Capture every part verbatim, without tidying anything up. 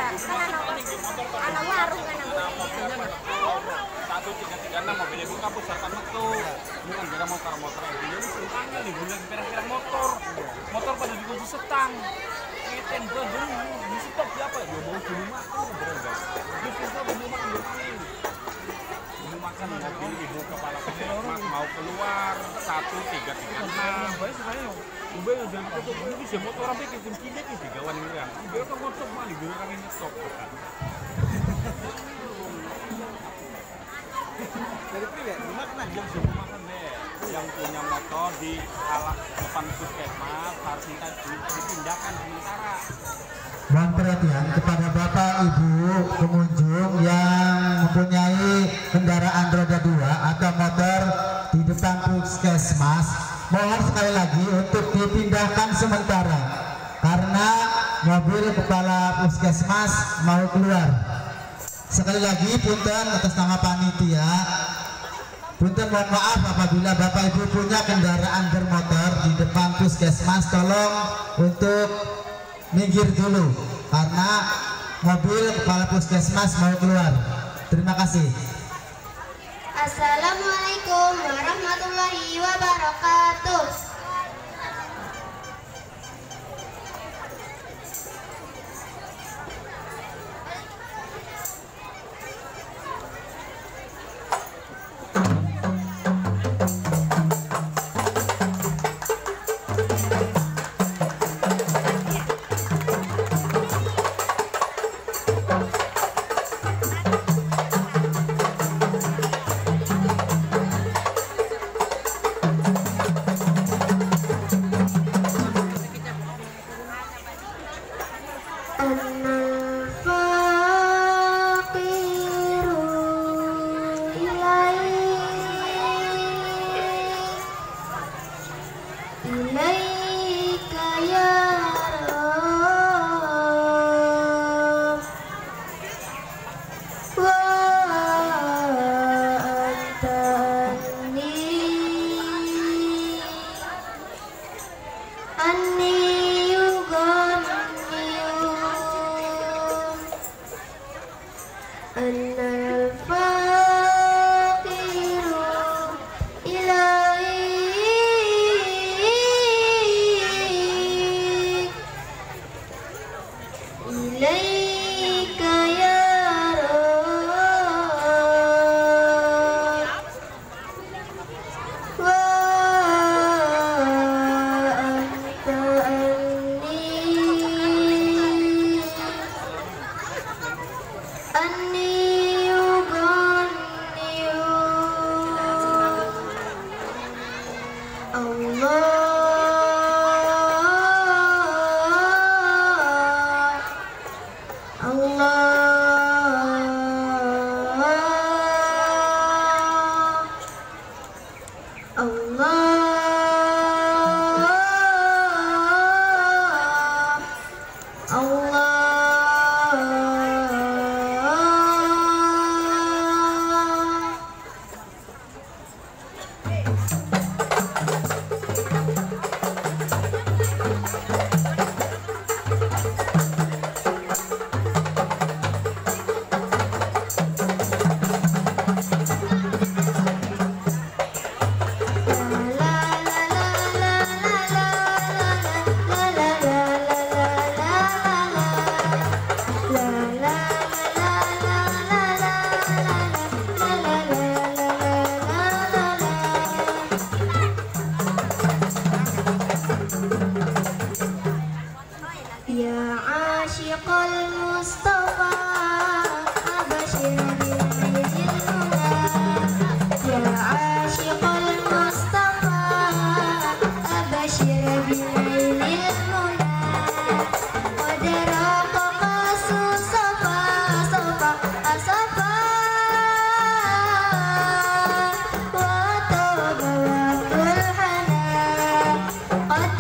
kan anak anak warung kan anak satu tiga tiga enam mobil ibu kampus akan metu bukan kira motor motor ini jadi simpangnya nih bulan kira-kira motor motor pada dikunci setang eten gue dulu di stop siapa dia mau dulu makan berapa terus kita mau makan berapa mau makan mobil ibu kepala puskesmas mau keluar satu tiga tiga enam baik sebenarnya ubah yang jadi foto ini bisa motor sampai ke kunci deh di gawan ini kan dia kan motor malah dia kan ini stop kan dari pilih gimana yang sudah makan deh yang punya motor di alat depan puskesmas harus minta dipindahkan sementara. Mohon perhatian kepada Bapak Ibu pengunjung yang mempunyai kendaraan roda dua atau motor di depan puskesmas, mohon sekali lagi untuk dipindahkan sementara karena mobil kepala puskesmas mau keluar. Sekali lagi punten atas nama panitia, punten mohon maaf apabila Bapak Ibu punya kendaraan bermotor di depan puskesmas, tolong untuk minggir dulu karena mobil kepala puskesmas mau keluar. Terima kasih. Assalamualaikum warahmatullahi wabarakatuh.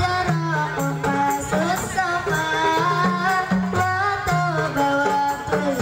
Wa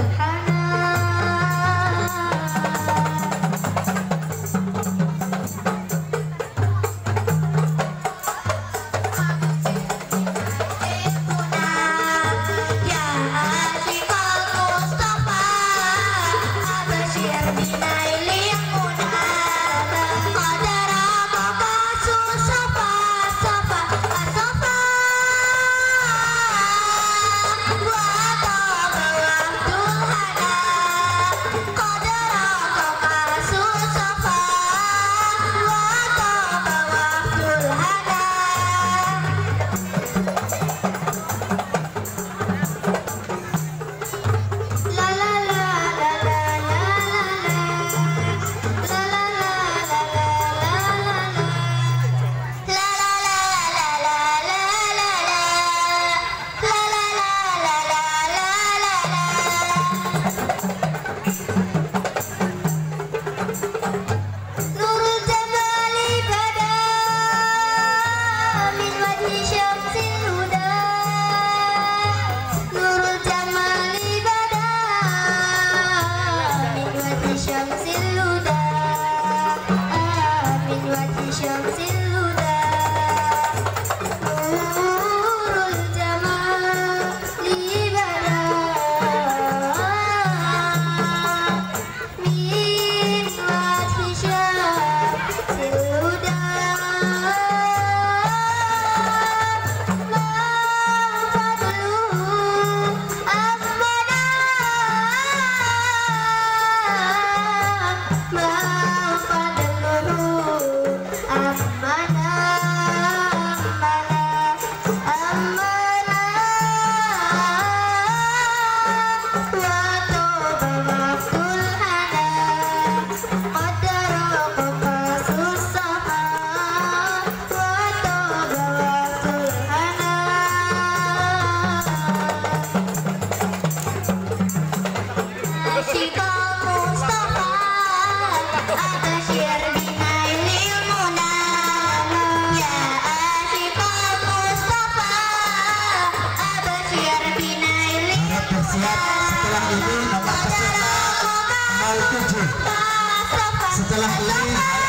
bersiap. Setelah ini nomor peserta nol tujuh. Setelah ini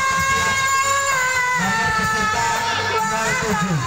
nomor peserta nol tujuh.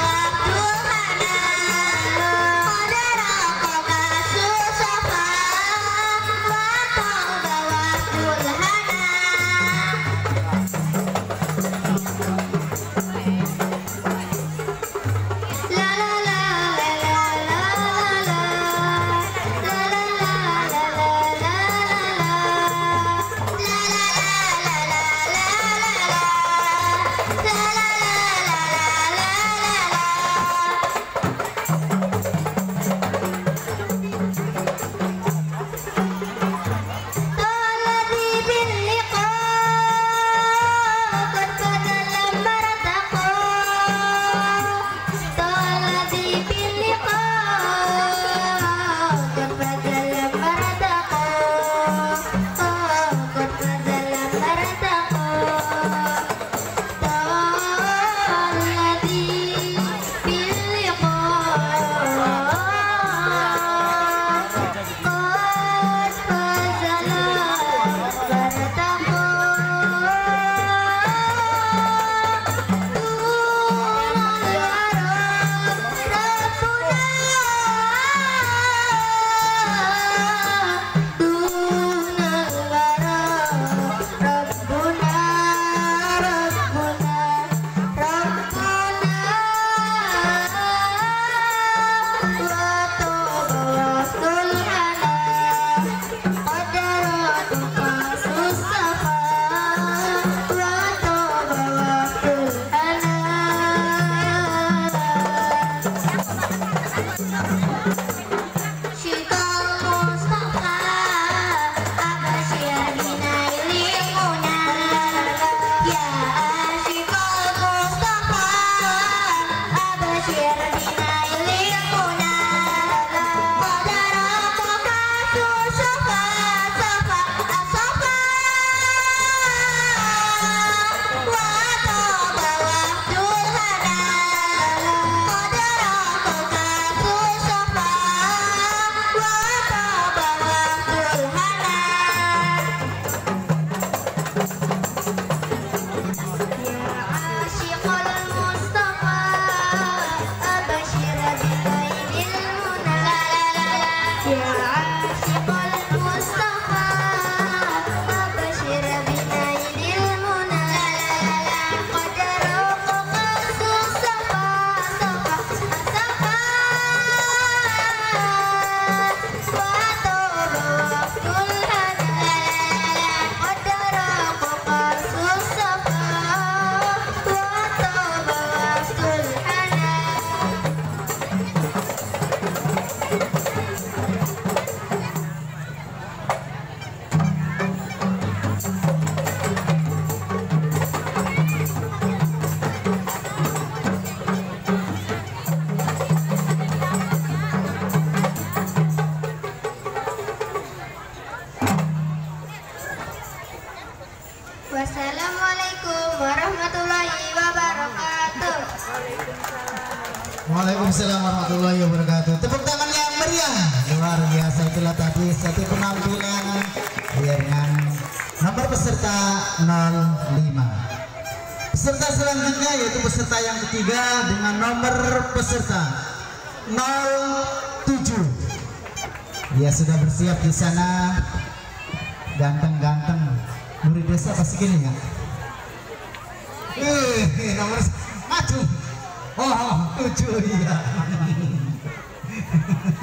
Wassalamualaikum warahmatullahi wabarakatuh. Waalaikumsalam warahmatullahi wabarakatuh. Tepuk tangan yang meriah. Luar biasa, itulah tadi satu penampilan dengan nomor peserta nol lima. Peserta selanjutnya yaitu peserta yang ketiga dengan nomor peserta nol tujuh. Dia sudah bersiap di sana. Ganteng-ganteng. Murid desa pasti gini ya. Eh, nomor maju. Oh, tujuh iya.